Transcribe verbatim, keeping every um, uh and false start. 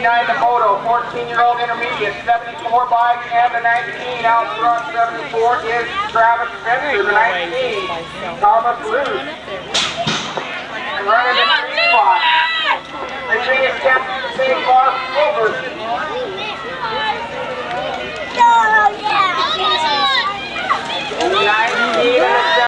eighty-nine to moto, fourteen-year-old intermediate, seventy-four bike, and the nineteen out front, seventy-four is Travis Spencer, the nineteen, Thomas Luce.